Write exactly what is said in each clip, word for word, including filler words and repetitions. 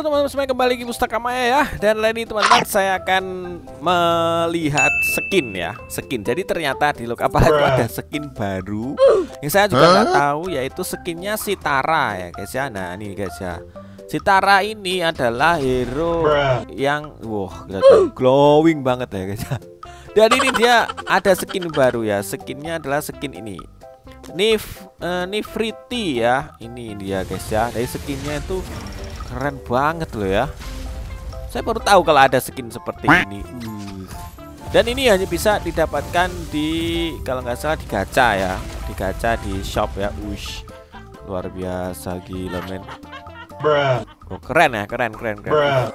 Halo teman-teman semuanya, kembali lagi Pustaka Maya ya. Dan lain ini teman-teman, saya akan melihat skin ya. Skin, jadi ternyata di Look Up itu ada skin baru yang saya juga nggak tahu, yaitu skinnya si Tara ya guys ya. Nah ini guys ya, si Tara ini adalah hero yang wah glowing banget ya guys ya. Dan ini dia ada skin baru ya. Skinnya adalah skin ini, Nif, uh, Nifriti ya. Ini dia guys ya. Dari skinnya itu keren banget loh ya. Saya baru tahu kalau ada skin seperti ini. uh. Dan ini hanya bisa didapatkan di, kalau nggak salah di gacha ya. Di gacha di shop ya. Ush, luar biasa, gila men. Oh, keren ya, keren keren keren.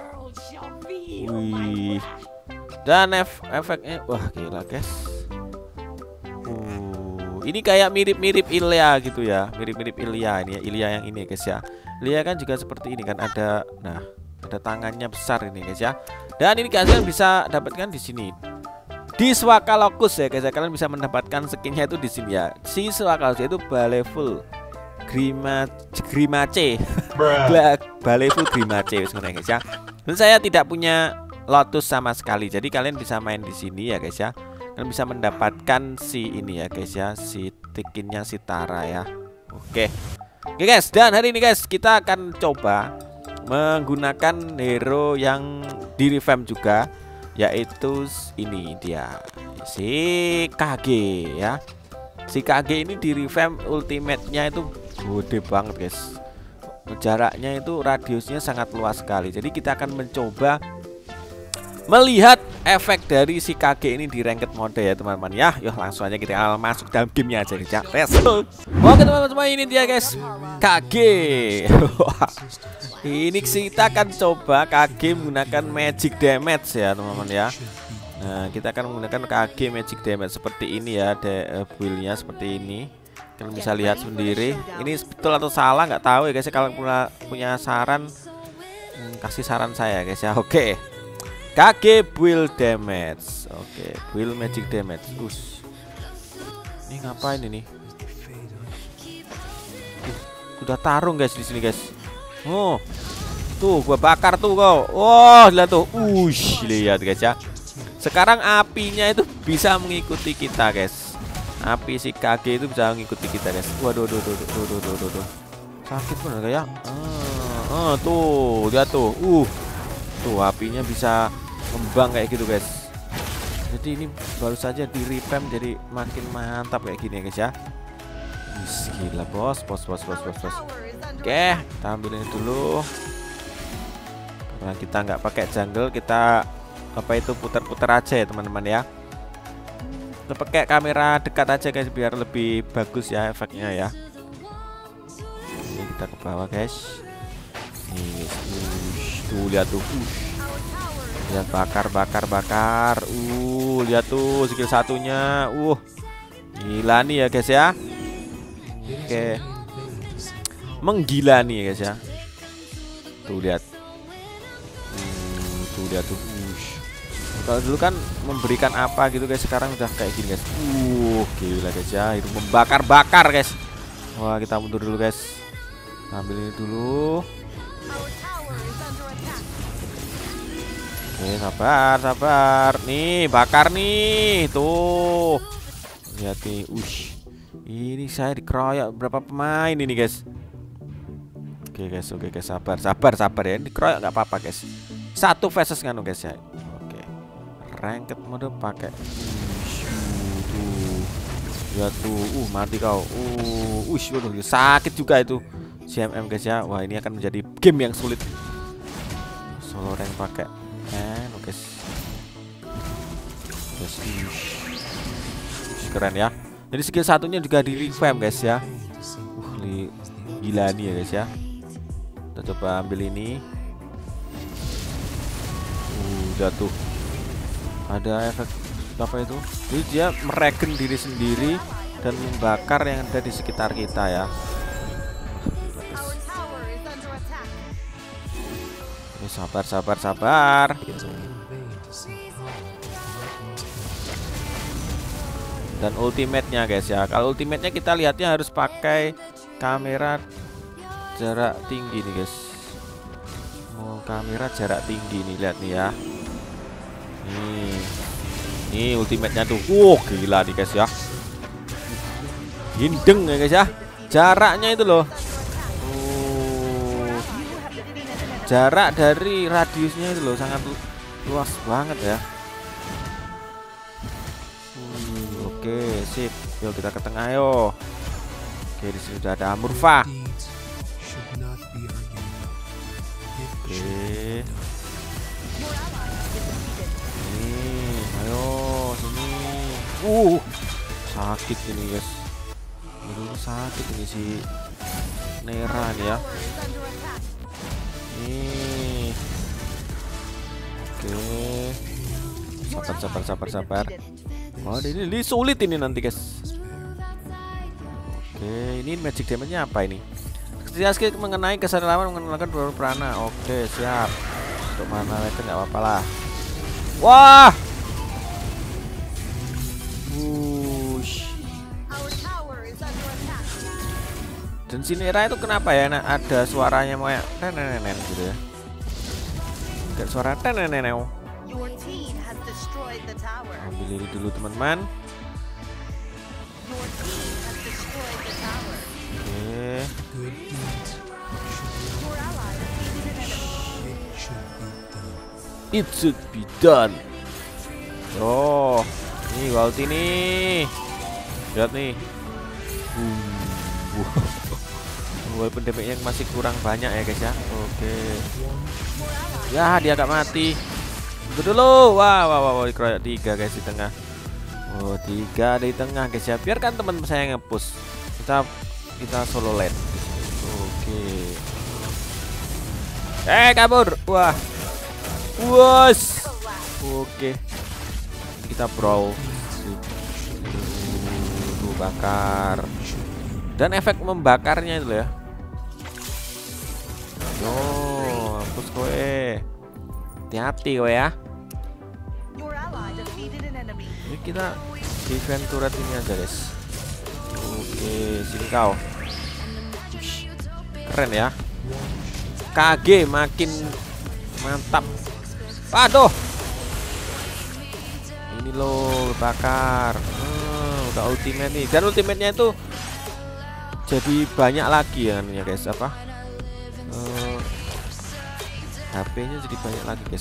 Wih. Dan ef efeknya wah gila guys. Uh, ini kayak mirip-mirip Ilya gitu ya. Mirip-mirip Ilya ini ya. Ilya yang ini guys ya. Ilya kan juga seperti ini kan, ada nah, ada tangannya besar ini guys ya. Dan ini kalian bisa dapatkan di sini. Di Swakalokus ya guys ya. Kalian bisa mendapatkan skinnya itu di sini ya. Si Swakalokus itu Baleful Grimace Grimace. Baleful Grimace sebenarnya guys ya. Dan saya tidak punya Lotus sama sekali. Jadi kalian bisa main di sini ya guys ya. Kalian bisa mendapatkan si ini ya guys ya, si tikinnya si Tara ya. Oke. Oke guys, dan hari ini guys kita akan coba menggunakan hero yang di revamp juga, yaitu ini dia, si K G ya. Si K G ini di revamp, ultimate-nya itu gede banget guys. Jaraknya itu radiusnya sangat luas sekali. Jadi kita akan mencoba melihat efek dari si K G ini di ranked mode ya teman-teman ya. Yuk langsung aja kita masuk dalam gamenya aja ya. Let's go. Oke teman-teman, ini dia guys, K G. Ini kita akan coba K G menggunakan magic damage ya teman-teman ya. Nah kita akan menggunakan K G magic damage seperti ini ya, build-nya seperti ini. Kalian bisa lihat sendiri. Ini betul atau salah nggak tahu ya guys. Kalau punya punya saran, hmm, kasih saran saya guys ya. Oke. K G build damage. Oke, build magic damage. Us. Ini ngapain ini? Uh, udah tarung guys di sini guys. Oh. Tuh, gua bakar tuh kau. Oh, lihat tuh. Ush, lihat guys ya. Sekarang apinya itu bisa mengikuti kita guys. Api si K G itu bisa mengikuti kita guys. Waduh, duh, duh, duh, duh, duh, duh, duh. Sakit bener kayak. Ah, ah, tuh, lihat tuh. Uh. Tuh, apinya bisa ngembang kayak gitu guys. Jadi ini baru saja di revamp jadi makin mantap kayak gini ya guys ya. Wih, gila bos, bos, bos, bos, bos, bos. Oke, kita ambil ini dulu. Karena kita nggak pakai jungle, kita apa itu putar-putar aja ya teman-teman ya. Kita pakai kamera dekat aja guys biar lebih bagus ya efeknya ya. Ini kita ke bawah guys. Nih, ush, tuh lihat tuh. Ush. Lihat bakar bakar bakar. Uh, lihat tuh skill satunya. Uh. Gila nih ya guys ya. Oke. Menggila nih ya guys ya. Tuh lihat. Uh, tuh lihat tuh. Ush. Kalau dulu kan memberikan apa gitu guys, sekarang udah kayak gini guys. Uh, gila guys ya. Itu membakar-bakar guys. Wah, kita mundur dulu guys. Ambil ini dulu. Oke, sabar, sabar. Nih, bakar nih. Tuh. Lihat nih. Ush. Ini saya dikeroyok berapa pemain ini, guys. Oke, guys. Oke, guys. Sabar, sabar, sabar ya. Dikeroyok nggak apa-apa, guys. Satu versus nganu, guys ya. Oke. Ranked mode pakai. Ush. Tuh. Lihat tuh. Uh, mati kau. Uh, ush, waduh, sakit juga itu. C M M, guys ya. Wah, ini akan menjadi game yang sulit. Solo rank pakai. Eh, oke guys. Keren ya. Jadi skill satunya juga di revamp guys ya. Uh, li gila nih ya guys ya. Kita coba ambil ini. Uh, jatuh. Ada efek apa itu? Jadi dia meregen diri sendiri dan membakar yang ada di sekitar kita ya. Sabar, sabar, sabar. Dan ultimate-nya guys ya. Kalau ultimate-nya kita lihatnya harus pakai kamera jarak tinggi nih guys. Oh, kamera jarak tinggi nih, lihat nih ya. Nih, nih ultimate-nya tuh. Wow, gila nih guys ya. Hindeng ya guys ya. Jaraknya itu loh. Oh, jarak dari radiusnya itu loh sangat luas banget ya. Uh, Oke, sip. Yuk kita ke tengah yo. Oke, di sini sudah ada Amurfa. Oke. Nih, ayo sini. Uh, sakit ini guys. Ini sakit ini si Nera nih ya. Nih. Oke. Sabar, sabar, sabar, sabar. Oh, ini, ini sulit ini nanti guys. Oke, ini magic damage-nya apa ini? Ketika skill mengenai kesadaran lawan mengenakan dua prana. Oke, siap. Untuk mana itu nggak apa-apa lah. Wah. Wush. Dan si Nera itu kenapa ya? Nah, ada suaranya mau ya nenenen gitu ya. Ada suara neneneneo. Ambil ini dulu teman-teman. Oke. It should be done. Oh, ini ulti nih. Lihat nih. Uh. Walaupun damage-nya masih kurang banyak ya guys ya. Oke. Ya, dia agak mati. Tunggu dulu. Wah, wah, wah, dikeroyok tiga guys di tengah. Oh, tiga di tengah guys ya. Biarkan teman saya nge-push. Kita kita solo lane. Oke. Eh, kabur. Wah. Wos. Oke. Kita brawl. Tuh, bakar. Dan efek membakarnya itu ya. Yo, push kowe. Hati-hati kowe ya. Ini kita defend turret ini aja guys. Oke, sini kau. Keren ya. K G makin mantap. Aduh. Ini loh bakar. Hmm, udah ultimate nih. Dan ultimate-nya itu jadi banyak lagi ya guys, apa? Uh, H P-nya jadi banyak lagi guys.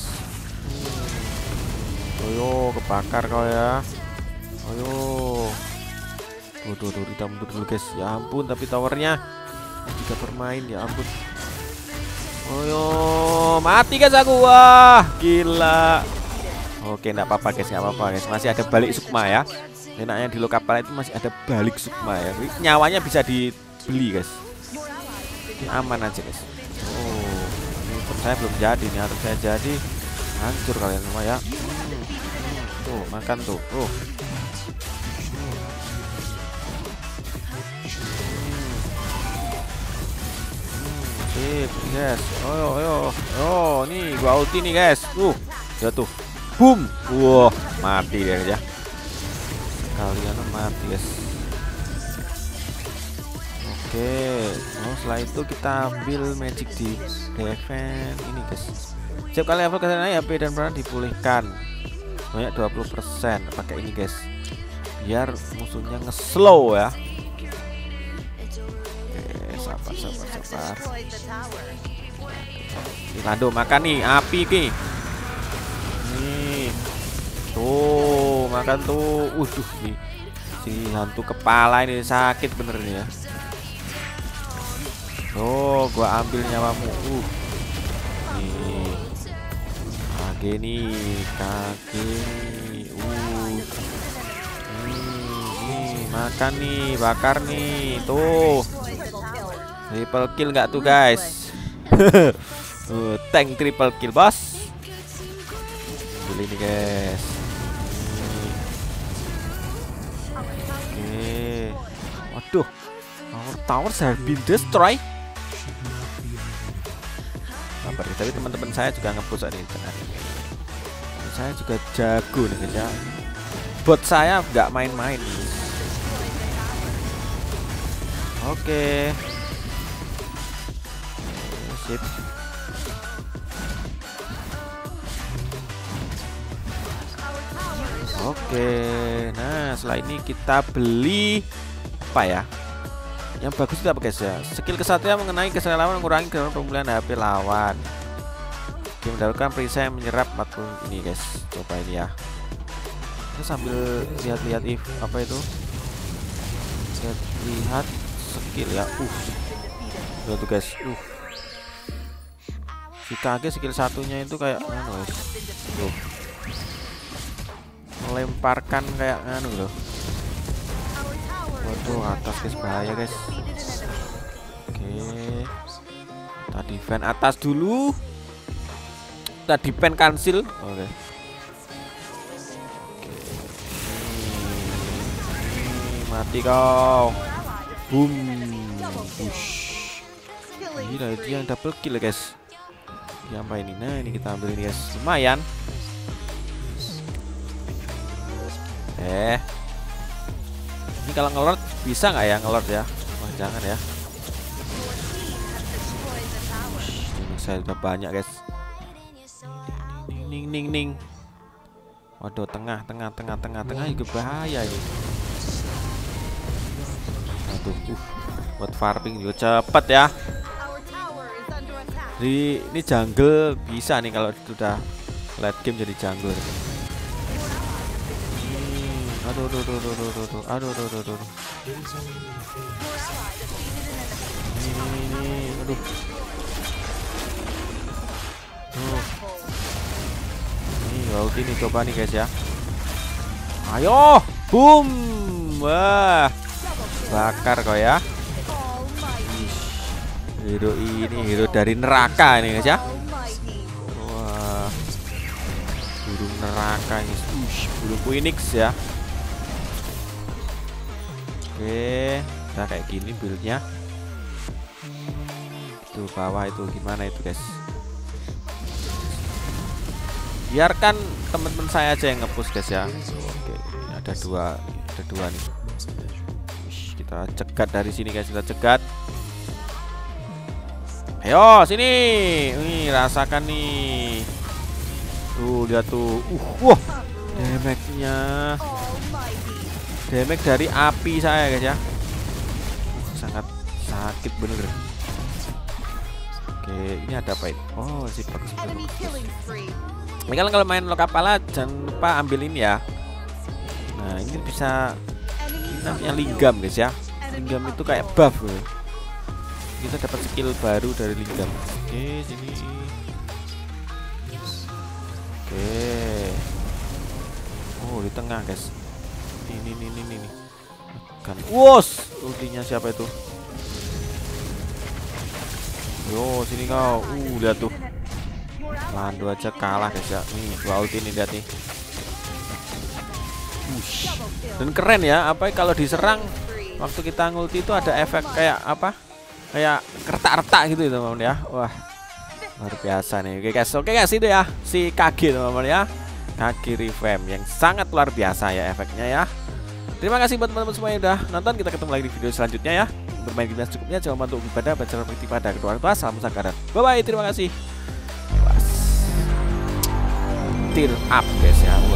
Hmm. Ayo kebakar kau ya. Ayo. Tuh, tuh, tuh, kita mundur dulu guys. Ya ampun, tapi towernya tidak bermain ya ampun. Ayo, mati guys aku. Wah, gila. Oke, enggak apa-apa guys, enggak apa-apa guys. Masih ada balik sukma ya. Enaknya di lokapal itu masih ada balik sukma ya. Nyawanya bisa dibeli guys. Ini aman aja guys. Oh, ini pun saya belum jadi nih. Harus saya jadi hancur kalian semua ya. Hmm. Tuh, makan tuh. Oh. Sip, guys. Ayo, ayo. Oh, nih gua ulti nih, guys. Uh, jatuh. Boom. Wah, mati dia ya. Kalian mati, guys. Oke. Oh, setelah itu kita ambil magic di defense ini, guys. Setiap kali level kesana H P dan peran dipulihkan. Banyak dua puluh persen pakai ini, guys. Biar musuhnya nge-slow ya. Sabar, sabar, sabar. Lando makan nih api nih. Nih. Tuh, makan tuh. Udah nih. Si hantu kepala ini sakit bener nih ya. Tuh, gua ambil nyawamu. Uh. Nih. Kage nih, kage. Uh. Nih, nih, makan nih, bakar nih. Tuh. Triple kill nggak tuh guys? uh, tank triple kill bos. Beli nih guys. Oke. Waduh, our tower have been destroyed. Sabar, tapi teman-teman saya juga nge-push ini. Saya juga jago nih guys ya. Bot saya nggak main-main. Oke. Sip. Oke, nah setelah ini kita beli apa ya? Yang bagus itu apa guys ya? Skill kesatria mengenai kesalahan lawan mengurangi gerakan pemulihan H P lawan. Oke, mendapatkan perisai yang menyerap empat puluh ini guys. Coba ini ya. Kita sambil lihat-lihat if apa itu? Lihat, lihat skill ya. Uh. Lihat tuh guys. Uh. Si Kage skill satunya itu kayak anu guys. Tuh. Melemparkan kayak anu loh. Waduh, atas guys, bahaya guys. Oke, kita defend atas dulu. Kita defend cancel. Oke. Oke. Ini mati kau. Boom. Push. Gila, itu yang double kill guys. Ini apa ini? Nah, ini kita ambil ini guys. Lumayan. Eh. Ini kalau ngelord bisa nggak ya ngelord ya? Wah, jangan ya. Ini saya udah banyak guys. Ning ning ning. Waduh, tengah tengah tengah tengah tengah juga bahaya ini. Aduh, uh, buat farming juga cepet ya. Di ini jungle bisa nih kalau sudah late game jadi jungle. Aduh, aduh, aduh, aduh, aduh, aduh, aduh, aduh, aduh, aduh. Ini, ini, ini, aduh. Tuh. Ini laut ini coba nih guys ya. Ayo, boom, wah, bakar kau ya. Hero ini hero dari neraka ini guys ya. Wah, burung neraka ini, ush, burung phoenix ya. Oke, nah kayak gini buildnya. Itu bawah itu gimana itu guys? Biarkan teman-teman saya aja yang nge-push guys ya. Oke, ini ada dua, ada dua nih. Ush, kita cegat dari sini guys, kita cegat. Ayo sini, nih rasakan nih. Tuh lihat tuh, uh, wah, damage-nya. Damage dari api saya guys ya. Sangat sakit bener. Oke, ini ada apa ini? Oh, si bagus. Ini kalian kalau main lokal pala jangan lupa ambil ini ya. Nah, ini bisa ini namanya linggam guys ya. Linggam itu kayak buff loh. Kita dapat skill baru dari linggam. Oke, sini. Oke. Oh, di tengah guys. Ini ini ini ini kan wos ultinya siapa itu? Yo sini kau. Uh lihat tuh, Lando aja kalah guys ya. Nih dua ulti ini lihat nih. Ush. Dan keren ya, apa kalau diserang waktu kita ngulti itu ada efek kayak apa? Kayak retak-retak gitu teman-teman ya. Wah, luar biasa nih. Oke guys, oke guys itu ya si Kage teman-teman ya. Kage revamp yang sangat luar biasa ya efeknya ya. Terima kasih buat teman-teman semua yang udah nonton. Kita ketemu lagi di video selanjutnya ya. Bermain game secukupnya, jangan lupa untuk ibadah, baca berbakti pada kedua orang tua. Salam sangkaran. Bye bye, terima kasih. Tear up guys ya.